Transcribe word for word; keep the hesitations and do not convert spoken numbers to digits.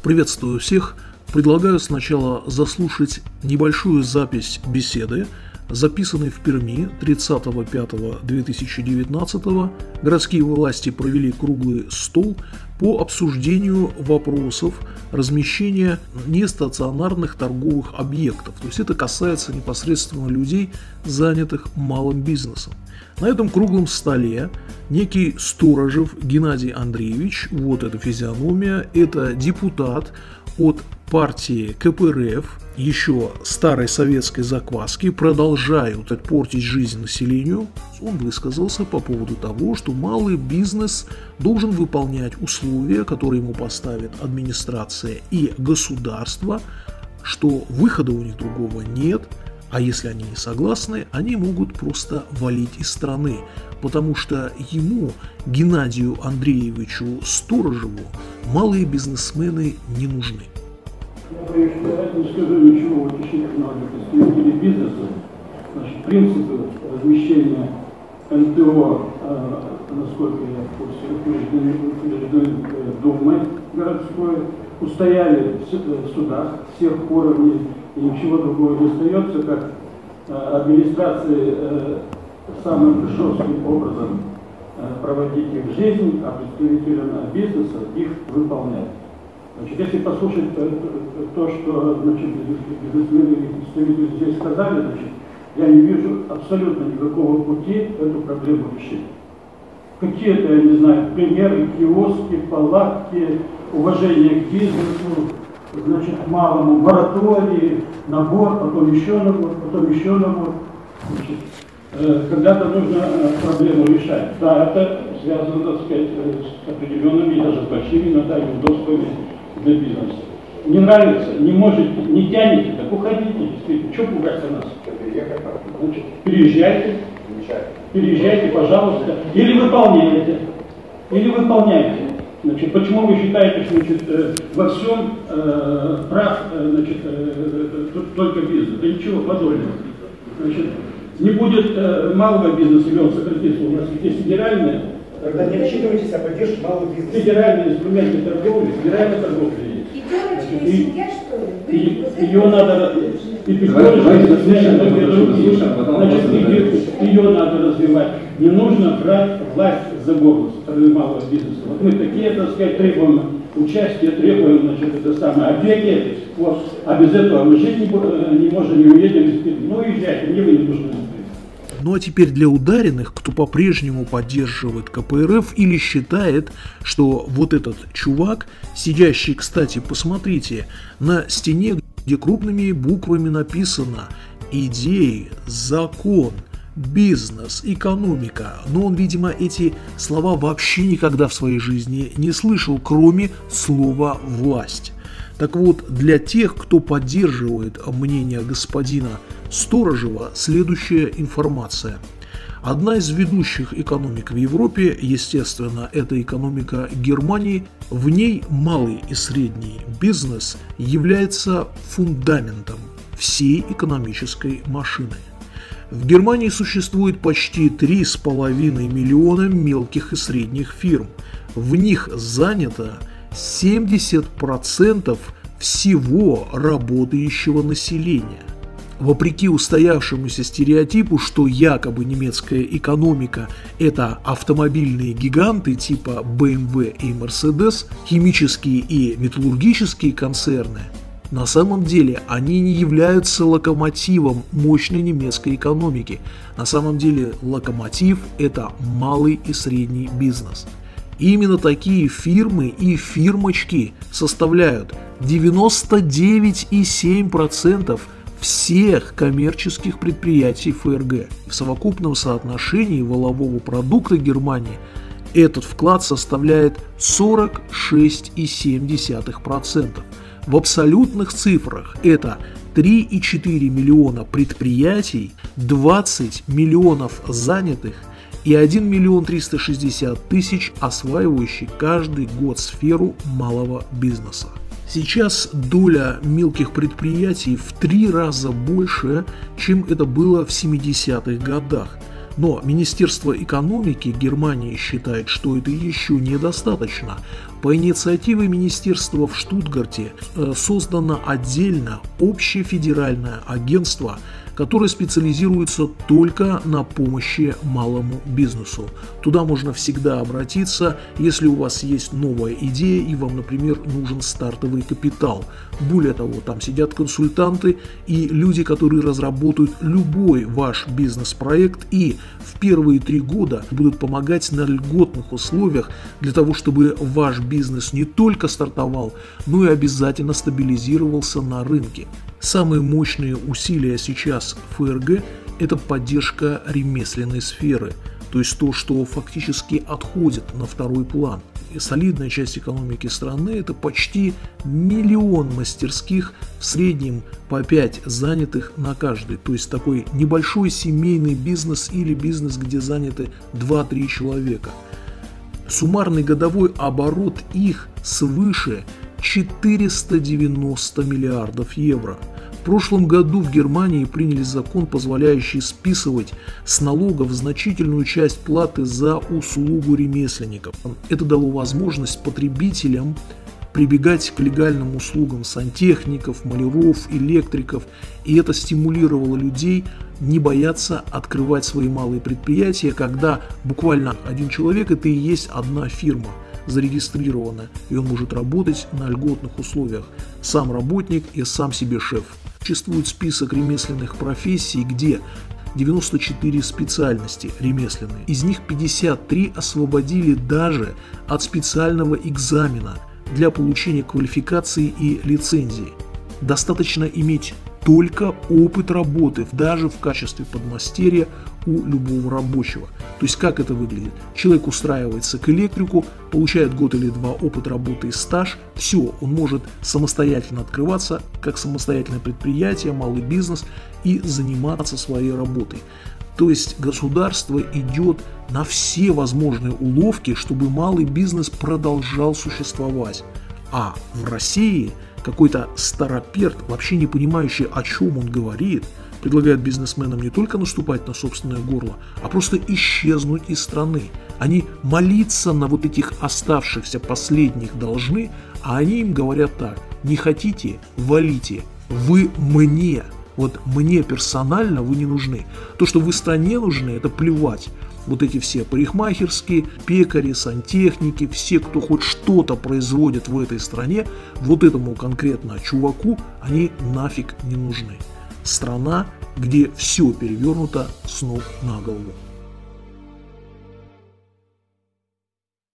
Приветствую всех. Предлагаю сначала заслушать небольшую запись беседы, записанной в Перми тридцатого пятого две тысячи девятнадцатого. Городские власти провели круглый стол по обсуждению вопросов размещения нестационарных торговых объектов. То есть это касается непосредственно людей, занятых малым бизнесом. На этом круглом столе некий Сторожев Геннадий Андреевич, вот эта физиономия, это депутат от партии ка пэ эр эф, еще старой советской закваски, продолжают портить жизнь населению. Он высказался по поводу того, что малый бизнес должен выполнять условия, которые ему поставит администрация и государство, что выхода у них другого нет, а если они не согласны, они могут просто валить из страны, потому что ему, Геннадию Андреевичу Сторожеву, малые бизнесмены не нужны. Я не скажу ничего утешительного для представителей бизнеса. Значит, принципы размещения эн тэ о, э, насколько я в курсе, утверждены Думой городской, устояли в судах всех уровней, и ничего другого не остается, как э, администрации э, самым жестким образом э, проводить их в жизнь, а представителям бизнеса их выполнять. Значит, если послушать то, то что значит, бизнесмены и представители здесь сказали, значит, я не вижу абсолютно никакого пути эту проблему решить. Какие-то, я не знаю, примеры, киоски, палатки, уважение к бизнесу, значит, к малому, моратории, набор, потом еще набор, потом еще набор. Значит, э, когда-то нужно э, проблему решать. Да, это связано, так сказать, с определенными, даже с большими иногда неудобствами для бизнеса. Не нравится, не можете, не тянете, так уходите, действительно. Что пугаться нас? Значит, переезжайте, переезжайте, пожалуйста, или выполняйте, или выполняйте. Значит, почему вы считаете, что значит, э, во всем э, прав э, значит, э, только бизнес? Да ничего подобного. Значит, не будет э, малого бизнеса, или он сократится, у нас есть федеральные. Тогда не отчитывайтесь о поддержке малого бизнеса. Федеральные инструменты торговли, федеральная торговля есть. И девочка, и семья, что ли? И, ее надо, и значит, ее надо развивать. Не нужно брать власть за горло со стороны малого бизнеса. Вот мы такие, так сказать, требуем участия, требуем, значит, это самое, опеки. Вот. А без этого мы жить не, не можем, не уедем. Ну, уезжайте, мне вы не нужны. Ну а теперь для ударенных, кто по-прежнему поддерживает ка пэ эр эф или считает, что вот этот чувак, сидящий, кстати, посмотрите, на стене, где крупными буквами написано «идеи», «закон», «бизнес», «экономика», но он, видимо, эти слова вообще никогда в своей жизни не слышал, кроме слова «власть». Так вот, для тех, кто поддерживает мнение господина Сторожева, следующая информация. Одна из ведущих экономик в Европе, естественно, это экономика Германии, в ней малый и средний бизнес является фундаментом всей экономической машины. В Германии существует почти три с половиной миллиона мелких и средних фирм. В них занято семьдесят процентов всего работающего населения. Вопреки устоявшемуся стереотипу, что якобы немецкая экономика – это автомобильные гиганты типа бэ эм вэ и Mercedes, химические и металлургические концерны, на самом деле они не являются локомотивом мощной немецкой экономики. На самом деле локомотив – это малый и средний бизнес. Именно такие фирмы и фирмочки составляют девяносто девять и семь десятых процента всех коммерческих предприятий эф эр гэ. В совокупном соотношении валового продукта Германии этот вклад составляет сорок шесть и семь десятых процента. В абсолютных цифрах это три и четыре миллиона предприятий, двадцать миллионов занятых и один миллион триста шестьдесят тысяч осваивающих каждый год сферу малого бизнеса. Сейчас доля мелких предприятий в три раза больше, чем это было в семидесятых годах. Но Министерство экономики Германии считает, что это еще недостаточно. По инициативе министерства в Штутгарте создано отдельно общефедеральное агентство, которое специализируется только на помощи малому бизнесу. Туда можно всегда обратиться, если у вас есть новая идея и вам, например, нужен стартовый капитал. Более того, там сидят консультанты и люди, которые разработают любой ваш бизнес-проект и в первые три года будут помогать на льготных условиях для того, чтобы ваш бизнес не только стартовал, но и обязательно стабилизировался на рынке. Самые мощные усилия сейчас ФРГ – это поддержка ремесленной сферы, то есть то, что фактически отходит на второй план. И солидная часть экономики страны – это почти миллион мастерских, в среднем по пять занятых на каждый, то есть такой небольшой семейный бизнес или бизнес, где заняты два-три человека. Суммарный годовой оборот их свыше четыреста девяносто миллиардов евро. В прошлом году в Германии приняли закон, позволяющий списывать с налогов значительную часть платы за услугу ремесленников. Это дало возможность потребителям прибегать к легальным услугам сантехников, маляров, электриков, и это стимулировало людей не бояться открывать свои малые предприятия, когда буквально один человек – это и есть одна фирма зарегистрирована, и он может работать на льготных условиях. Сам работник и сам себе шеф. Существует список ремесленных профессий, где девяносто четыре специальности ремесленные. Из них пятьдесят три освободили даже от специального экзамена для получения квалификации и лицензии. Достаточно иметь только опыт работы, даже в качестве подмастерья у любого рабочего. То есть как это выглядит? Человек устраивается к электрику, получает год или два опыт работы и стаж, все, он может самостоятельно открываться как самостоятельное предприятие, малый бизнес и заниматься своей работой. То есть государство идет на все возможные уловки, чтобы малый бизнес продолжал существовать. А в России какой-то староперт, вообще не понимающий, о чем он говорит, предлагает бизнесменам не только наступать на собственное горло, а просто исчезнуть из страны. Они молиться на вот этих оставшихся последних должны, а они им говорят так: не хотите, валите, вы мне. Вот мне персонально вы не нужны. То, что вы стране нужны, это плевать. Вот эти все парикмахерские, пекари, сантехники, все, кто хоть что-то производит в этой стране, вот этому конкретно чуваку они нафиг не нужны. Страна, где все перевернуто с ног на голову.